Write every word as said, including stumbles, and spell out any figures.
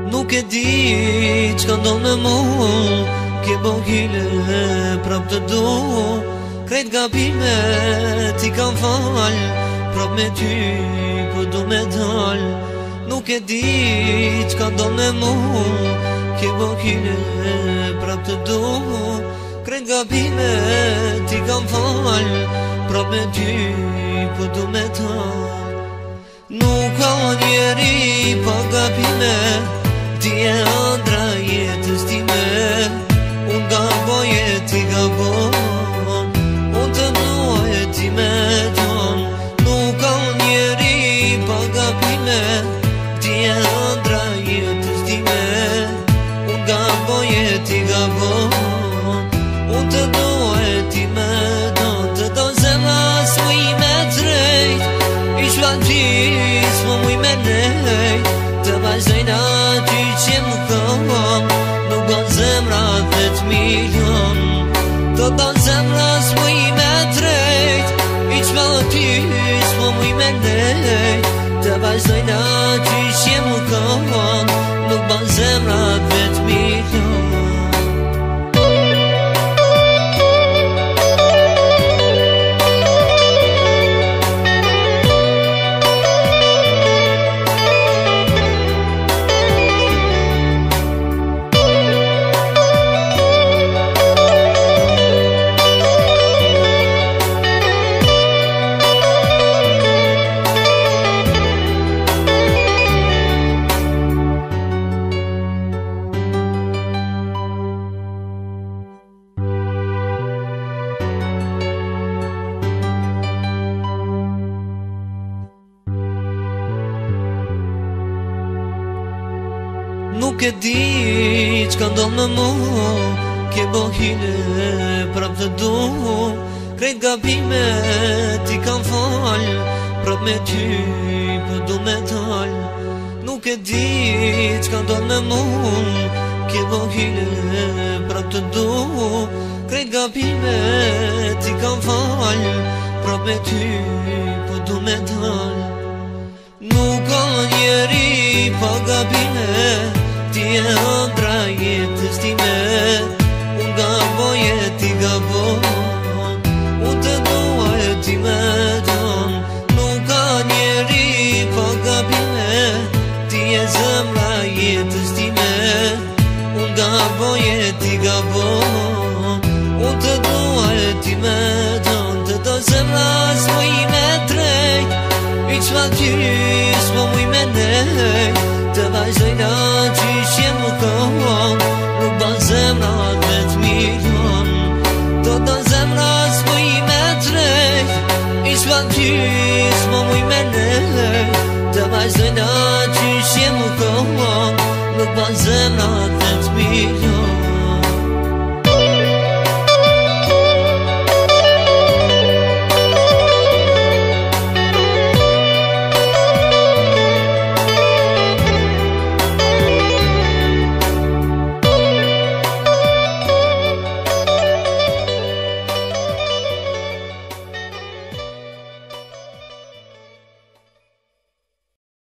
Nuk e di çka ndodh me mu, ke bo hile prap të du. Krejt gabimet i kam fal, prap me ty po du me dal. Nuk e di çka ndodh me mu, ke bo hile prap të du. Krejt gabimet i kam fal, prap me ty po du me dal. Nuk ka njeri pa gabime, ti e ëndra jetës time. Unë gaboj e ti gabon, unë të dua e ti me don. Nuk ka njeri pa gabime, ti e ëndra jetës time. Unë gaboj e ti gabon, unë të dua e ti me don. Të do zemra s'mu i me drejt, i shvalgjis më mu i me nejt. Të vazhdojna ty që më kam, nuk do zemra vet milion. Të do zemra s'mu i me drejt, i shvalgjis më mu i me nejt. Të vazhdojna ty që më kam, nuk do zemra vet milion. Nuk e di çka ndodh me mu, ke bo hile prap të du. Krejt gabimet i kam fal, prap me ty po du me dal. Nuk e di çka ndodh me mu, ke bo hile prap të du. Krejt gabimet i kam fal, prap me ty po du me dal. Nuk ka njeri pa gabime, ti e ëndra jetës time. Unë gaboj e ti gabon, unë të dua e ti me don. Nuk ka njeri pa gabime, ti e zemra jetës time. Unë gaboj e ti gabon, unë të dua e ti me don. Të do zemra s'mu i me drejt, i shvalgjis më mu i me nejt. Të vazhdojna ty që më kam, nuk do zemra vet milion. Do do zemra s'mu i me drejt, i shvalgjis